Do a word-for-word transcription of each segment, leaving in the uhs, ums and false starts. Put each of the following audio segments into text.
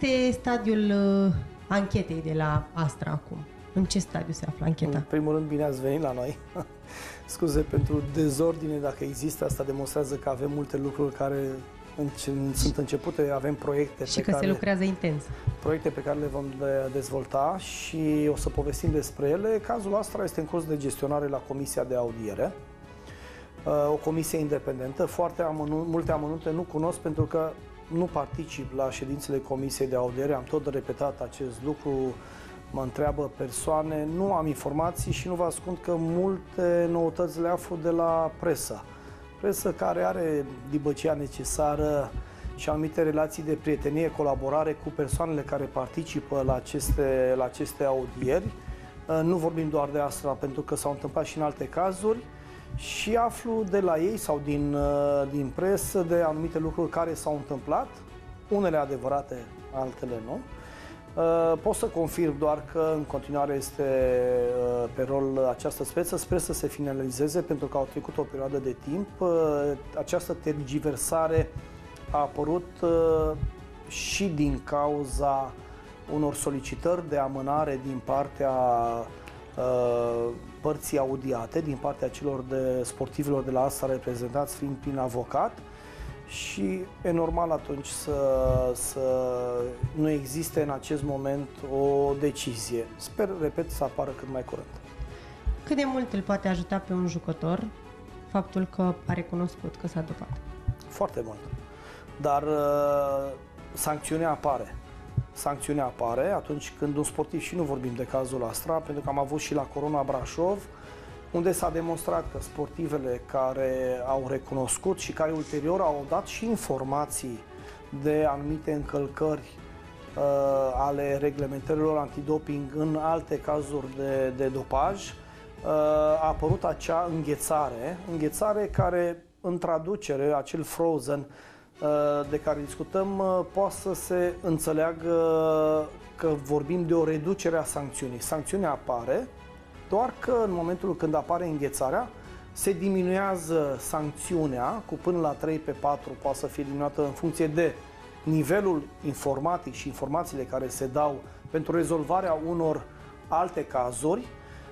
este stadiul uh, anchetei de la Astra acum? În ce stadiu se află ancheta? În primul rând, bine ați venit la noi. Scuze pentru dezordine, dacă există, asta demonstrează că avem multe lucruri care sunt începute, avem proiecte și pe că care, se lucrează intens. Proiecte pe care le vom dezvolta și o să povestim despre ele. Cazul Astra este în curs de gestionare la Comisia de Audiere, o comisie independentă. Foarte amănu- multe amănunte nu cunosc pentru că nu particip la ședințele Comisiei de Audiere, am tot repetat acest lucru, mă întreabă persoane, nu am informații și nu vă ascund că multe noutăți le aflu de la presă. Presă care are dibăcia necesară și anumite relații de prietenie, colaborare cu persoanele care participă la aceste, la aceste audieri. Nu vorbim doar de Astra, pentru că s-au întâmplat și în alte cazuri și aflu de la ei sau din, din presă de anumite lucruri care s-au întâmplat, unele adevărate, altele nu. Pot să confirm doar că în continuare este pe rol această speță. Sper să se finalizeze pentru că au trecut o perioadă de timp. Această tergiversare a apărut și din cauza unor solicitări de amânare din partea părții audiate, din partea celor de sportivilor de la Astra reprezentați fiind prin avocat. Și e normal atunci să, să nu existe în acest moment o decizie. Sper, repet, să apară cât mai curând. Cât de mult îl poate ajuta pe un jucător faptul că a recunoscut că s-a dopat? Foarte mult. Dar uh, sancțiunea apare. Sancțiunea apare atunci când un sportiv, și nu vorbim de cazul Astra, pentru că am avut și la Corona Brașov, unde s-a demonstrat că sportivele care au recunoscut și care ulterior au dat și informații de anumite încălcări uh, ale reglementărilor antidoping în alte cazuri de, de dopaj, uh, a apărut acea înghețare, înghețare care în traducere, acel frozen uh, de care discutăm, uh, poate să se înțeleagă că vorbim de o reducere a sancțiunii. Sancțiunea apare, doar că în momentul când apare înghețarea, se diminuează sancțiunea cu până la trei pe patru, poate să fie diminuată în funcție de nivelul informatic și informațiile care se dau pentru rezolvarea unor alte cazuri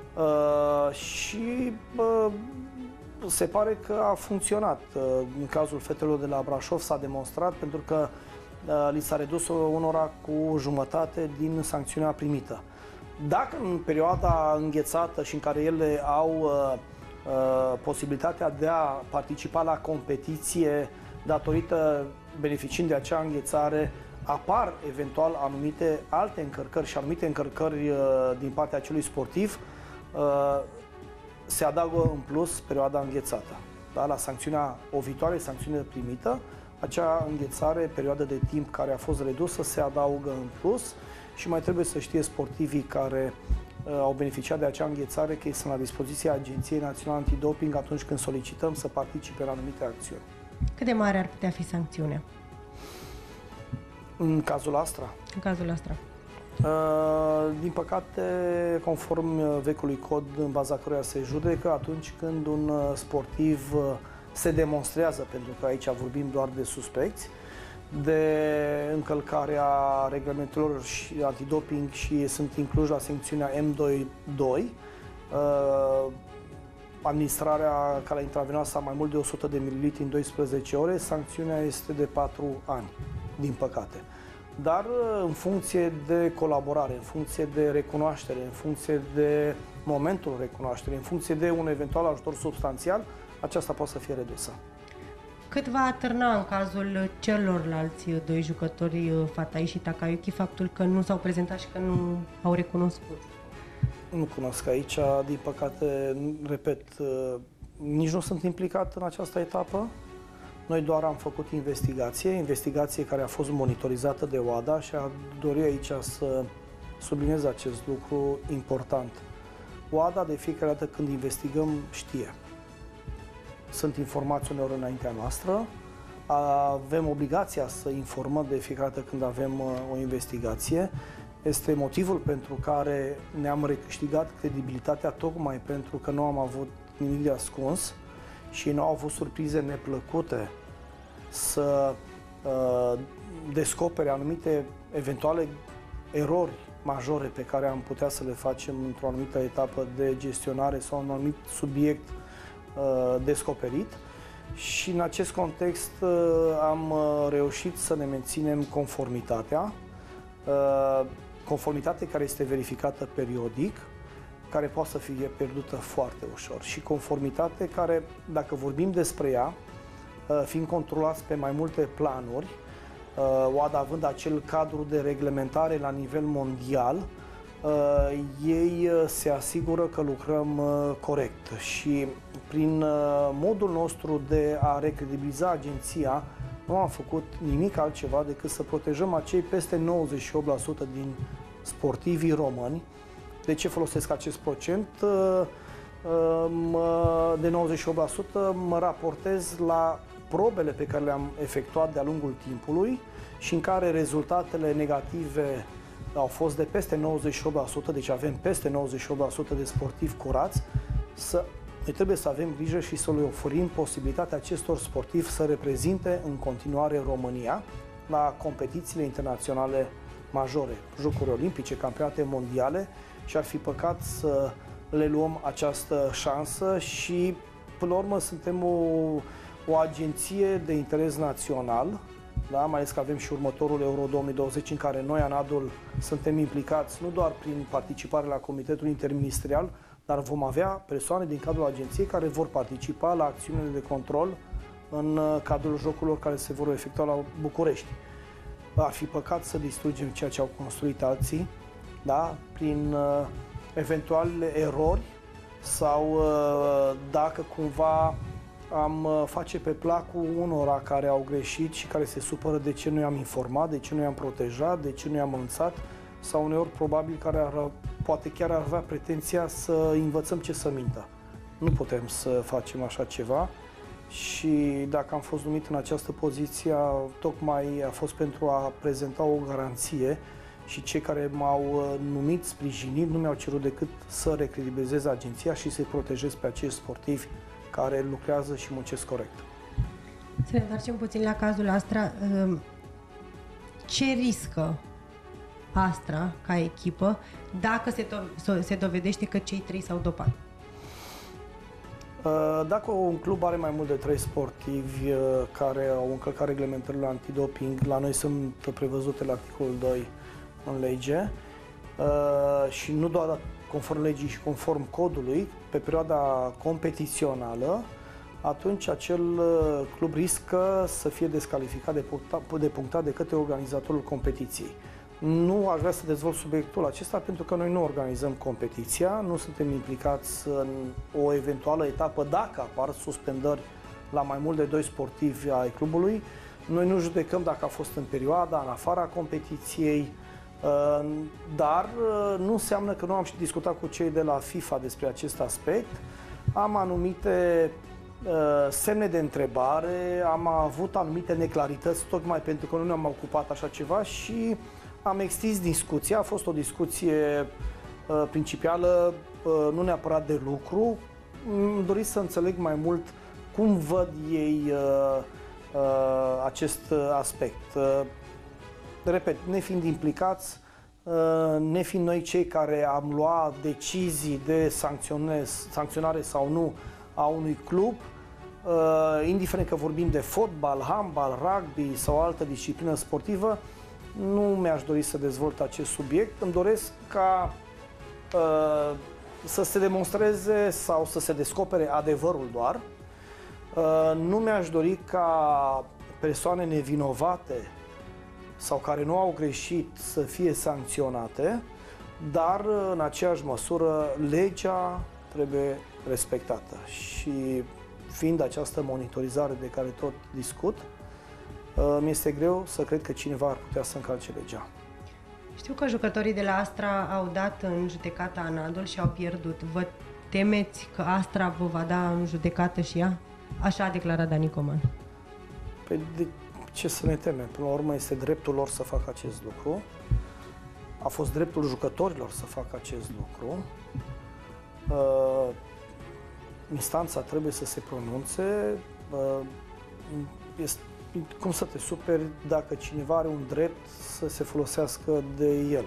uh, și uh, se pare că a funcționat. Uh, în cazul fetelor de la Brașov s-a demonstrat pentru că uh, li s-a redus unora cu jumătate din sancțiunea primită. Dacă în perioada înghețată și în care ele au uh, uh, posibilitatea de a participa la competiție datorită, beneficiind de acea înghețare, apar eventual anumite alte încărcări și anumite încărcări uh, din partea acelui sportiv, uh, se adaugă în plus perioada înghețată. Da? La sancțiunea, o viitoare sancțiune primită, acea înghețare, perioada de timp care a fost redusă, se adaugă în plus. Și mai trebuie să știe sportivii care uh, au beneficiat de acea înghețare că ei sunt la dispoziția Agenției Naționale Antidoping atunci când solicităm să participe la anumite acțiuni. Cât de mare ar putea fi sancțiunea? În cazul Astra? În cazul Astra. Uh, din păcate, conform vechiului cod în baza căruia se judecă, atunci când un sportiv se demonstrează, pentru că aici vorbim doar de suspecți, de încălcarea reglementelor și antidoping și sunt incluși la sancțiunea M doi doi, uh, administrarea care intravenoasă a mai mult de o sută de mililitri în doisprezece ore, sancțiunea este de patru ani, din păcate. Dar în funcție de colaborare, în funcție de recunoaștere, în funcție de momentul recunoașterii, în funcție de un eventual ajutor substanțial, aceasta poate să fie redusă. Cât va atârna în cazul celorlalți doi jucători, Fatai și Takayuki, faptul că nu s-au prezentat și că nu au recunoscut? Nu cunosc aici, din păcate, repet, nici nu sunt implicat în această etapă. Noi doar am făcut investigație, investigație care a fost monitorizată de O A D A și a dori aici să subliniez acest lucru important. O A D A de fiecare dată când investigăm știe. Sunt informații uneori înaintea noastră, avem obligația să informăm de fiecare dată când avem o investigație. Este motivul pentru care ne-am recâștigat credibilitatea, tocmai pentru că nu am avut nimic de ascuns și nu au avut surprize neplăcute să uh, descopere anumite eventuale erori majore pe care am putea să le facem într-o anumită etapă de gestionare sau un anumit subiect uh, descoperit. Și în acest context uh, am uh, reușit să ne menținem conformitatea, uh, conformitate care este verificată periodic, care poate să fie pierdută foarte ușor și conformitate care, dacă vorbim despre ea, uh, fiind controlați pe mai multe planuri, O A D A având acel cadru de reglementare la nivel mondial, ei se asigură că lucrăm corect și prin modul nostru de a recredibiliza agenția nu am făcut nimic altceva decât să protejăm acei peste nouăzeci și opt la sută din sportivii români. De ce folosesc acest procent? De nouăzeci și opt la sută mă raportez la probele pe care le-am efectuat de-a lungul timpului și în care rezultatele negative au fost de peste nouăzeci și opt la sută, deci avem peste nouăzeci și opt la sută de sportivi curați, să, noi trebuie să avem grijă și să le oferim posibilitatea acestor sportivi să reprezinte în continuare România la competițiile internaționale majore, Jocuri Olimpice, campionate mondiale, și ar fi păcat să le luăm această șansă și, până la urmă, suntem o o agenție de interes național, da? Mai ales că avem și următorul Euro două mii douăzeci în care noi, ANADUL, suntem implicați nu doar prin participare la Comitetul Interministerial, dar vom avea persoane din cadrul agenției care vor participa la acțiunile de control în cadrul jocurilor care se vor efectua la București. Ar fi păcat să distrugem ceea ce au construit alții, da? Prin uh, eventuale erori sau uh, dacă cumva am face pe placul unora care au greșit și care se supără de ce nu i-am informat, de ce nu i-am protejat, de ce nu i-am anunțat, sau uneori probabil care ar, poate chiar ar avea pretenția să învățăm ce să mintă. Nu putem să facem așa ceva și dacă am fost numit în această poziție, tocmai a fost pentru a prezenta o garanție și cei care m-au numit, sprijinit, nu mi-au cerut decât să recredibilizez agenția și să-i protejez pe acești sportivi care lucrează și muncesc corect. Să ne întoarcem puțin la cazul Astra. Ce riscă Astra ca echipă dacă se, do- se dovedește că cei trei s-au dopat? Dacă un club are mai mult de trei sportivi care au încălcat reglementările antidoping, la noi sunt prevăzute la articolul doi în lege și nu doar conform legii și conform codului, pe perioada competițională, atunci acel club riscă să fie descalificat de punctat de, punctat de către organizatorul competiției. Nu aș vrea să dezvolt subiectul acesta pentru că noi nu organizăm competiția, nu suntem implicați în o eventuală etapă dacă apar suspendări la mai mult de doi sportivi ai clubului. Noi nu judecăm dacă a fost în perioada, în afara competiției, dar nu înseamnă că nu am discutat cu cei de la FIFA despre acest aspect. Am anumite semne de întrebare, am avut anumite neclarități tocmai pentru că nu ne-am ocupat așa ceva și am extins discuția. A fost o discuție principială, nu neapărat de lucru. Îmi doriți să înțeleg mai mult cum văd ei acest aspect. Repet, nefiind implicați, nefiind noi cei care am luat decizii de sancționare sau nu a unui club, indiferent că vorbim de fotbal, handbal, rugby sau altă disciplină sportivă, nu mi-aș dori să dezvolt acest subiect. Îmi doresc ca să se demonstreze sau să se descopere adevărul doar. Nu mi-aș dori ca persoane nevinovate sau care nu au greșit să fie sancționate, dar în aceeași măsură legea trebuie respectată. Și fiind această monitorizare de care tot discut, mi este greu să cred că cineva ar putea să încalce legea. Știu că jucătorii de la Astra au dat în judecata ANADUL și au pierdut. Vă temeți că Astra vă va da în judecată și ea? Așa a declarat Dani Coman. Păi de ce să ne temem? Până la urmă este dreptul lor să facă acest lucru. A fost dreptul jucătorilor să facă acest lucru. Uh, instanța trebuie să se pronunțe. Uh, este, cum să te superi dacă cineva are un drept să se folosească de el?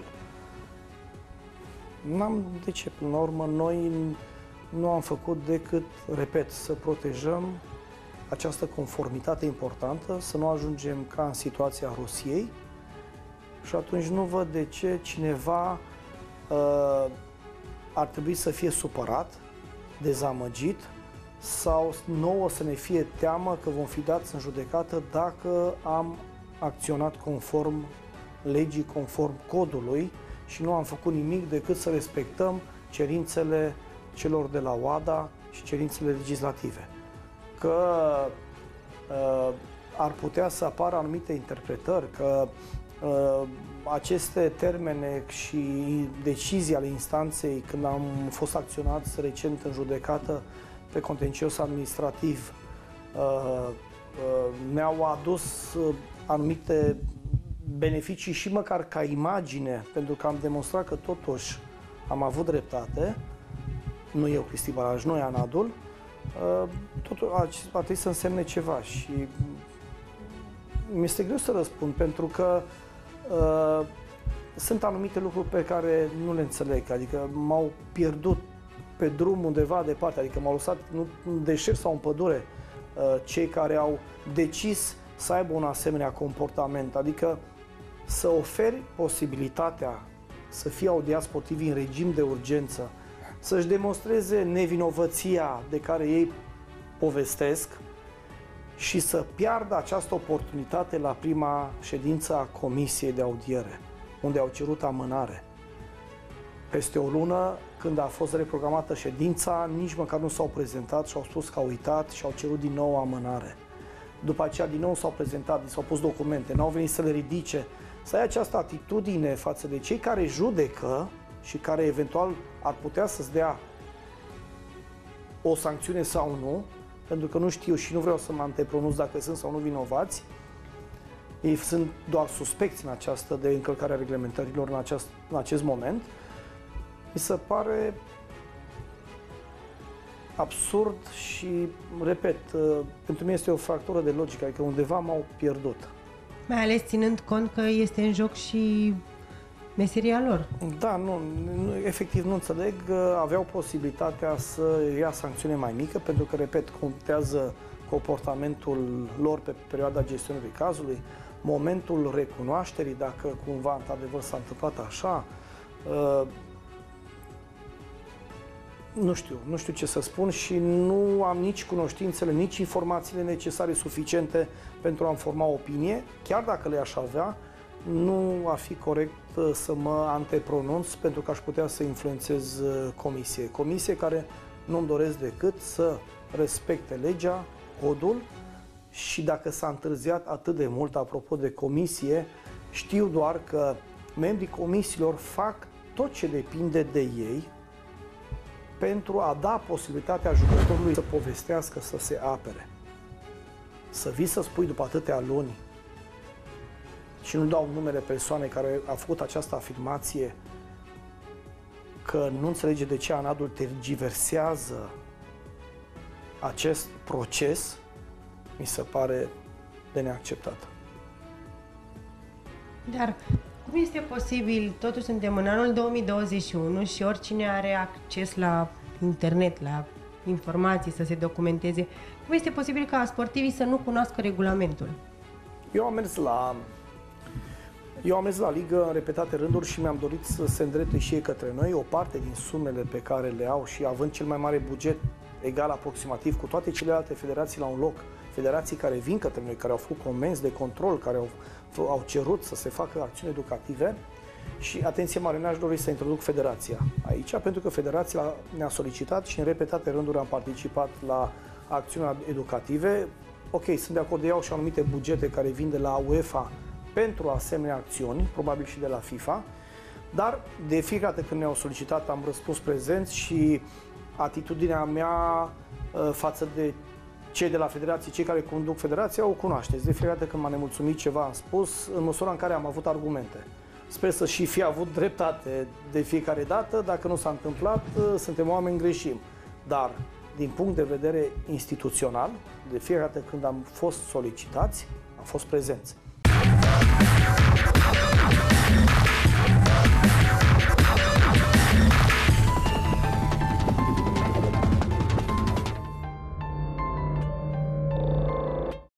N-am de ce, până la urmă, noi nu am făcut decât, repet, să protejăm această conformitate importantă, să nu ajungem ca în situația Rusiei și atunci nu văd de ce cineva uh, ar trebui să fie supărat, dezamăgit sau nouă să ne fie teamă că vom fi dați în judecată dacă am acționat conform legii, conform codului și nu am făcut nimic decât să respectăm cerințele celor de la OADA și cerințele legislative. Că uh, ar putea să apară anumite interpretări, că uh, aceste termene și decizii ale instanței, când am fost acționați recent în judecată pe contencios administrativ, uh, uh, mi-au adus uh, anumite beneficii și măcar ca imagine, pentru că am demonstrat că totuși am avut dreptate, nu eu, Cristi Balaj, noi, Anadul, totul ar trebui să însemne ceva și mi-este greu să răspund, pentru că uh, sunt anumite lucruri pe care nu le înțeleg, adică m-au pierdut pe drum undeva departe, adică m-au lăsat nu, în deșert sau în pădure uh, cei care au decis să aibă un asemenea comportament, adică să oferi posibilitatea să fie audiați sportivi în regim de urgență, să-și demonstreze nevinovăția de care ei povestesc și să piardă această oportunitate la prima ședință a Comisiei de Audiere, unde au cerut amânare. Peste o lună, când a fost reprogramată ședința, nici măcar nu s-au prezentat și au spus că au uitat și au cerut din nou amânare. După aceea, din nou s-au prezentat, s-au pus documente, n-au venit să le ridice. Să ai această atitudine față de cei care judecă și care eventual ar putea să-ți dea o sancțiune sau nu, pentru că nu știu și nu vreau să mă antepronunț dacă sunt sau nu vinovați. Ei sunt doar suspecți în această de încălcare a reglementărilor în acest, în acest moment. Mi se pare absurd și, repet, pentru mine este o fractură de logică, adică undeva m-au pierdut. Mai ales ținând cont că este în joc și meseria lor. Da, nu, nu, efectiv nu înțeleg. Aveau posibilitatea să ia sancțiune mai mică, pentru că, repet, contează comportamentul lor pe perioada gestionării cazului, momentul recunoașterii, dacă cumva într-adevăr s-a întâmplat așa. Uh, nu știu, nu știu ce să spun și nu am nici cunoștințele, nici informațiile necesare suficiente pentru a-mi forma opinie, chiar dacă le-aș avea. Nu ar fi corect să mă antepronunț, pentru că aș putea să influențez comisie. Comisie care nu-mi doresc decât să respecte legea, codul și dacă s-a întârziat atât de mult, apropo de comisie, știu doar că membrii comisiilor fac tot ce depinde de ei pentru a da posibilitatea jucătorului să povestească, să se apere. Să vii să spui după atâtea luni, și nu dau numele persoanei care a făcut această afirmație, că nu înțelege de ce Anadul tergiversează acest proces, mi se pare de neacceptat. Dar cum este posibil, totuși suntem în anul două mii douăzeci și unu și oricine are acces la internet, la informații, să se documenteze, cum este posibil ca sportivii să nu cunoască regulamentul? Eu am mers la Eu am mers la ligă în repetate rânduri și mi-am dorit să se îndrepte și ei către noi. O parte din sumele pe care le au și având cel mai mare buget, egal aproximativ cu toate celelalte federații la un loc, federații care vin către noi, care au făcut comenzi de control, care au, au cerut să se facă acțiuni educative. Și, atenție mare, n-aș dori să introduc federația aici, pentru că federația ne-a solicitat și în repetate rânduri am participat la acțiuni educative. Ok, sunt de acord, de iau și anumite bugete care vin de la UEFA pentru asemenea acțiuni, probabil și de la FIFA, dar de fiecare dată când ne-au solicitat am răspuns prezent și atitudinea mea uh, față de cei de la federație, cei care conduc federația, o cunoașteți. De fiecare dată când m-a nemulțumit ceva am spus, în măsura în care am avut argumente. Sper să și fi avut dreptate de fiecare dată, dacă nu s-a întâmplat, uh, suntem oameni, greșim. Dar, din punct de vedere instituțional, de fiecare dată când am fost solicitați, fost prezenți.